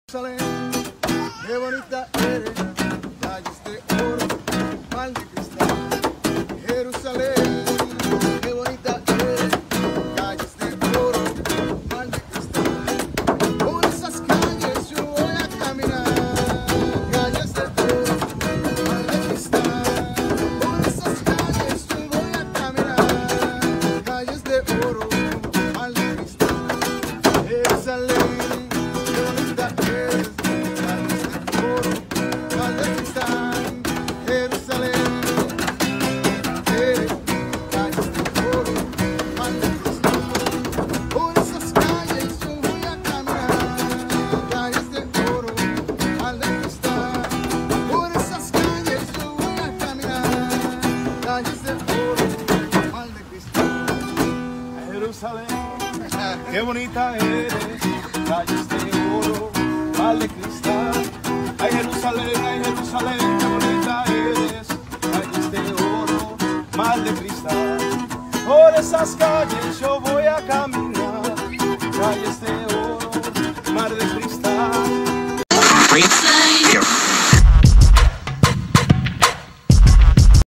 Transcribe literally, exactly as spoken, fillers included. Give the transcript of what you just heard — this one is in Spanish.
Jerusalén, qué bonita eres, calles de oro, mal de cristal. Jerusalén, qué bonita eres, calles de oro, mal de cristal. Por esas calles yo voy a caminar, calles de oro, mal de cristal. Por esas calles yo voy a caminar, calles de oro, mal de cristal. Jerusalén. Jerusalén, qué bonita eres, calles de oro, mal de cristal. Ay Jerusalén, ay Jerusalén, qué bonita eres, calles de oro, mal de cristal. Por esas calles yo voy a caminar, calles de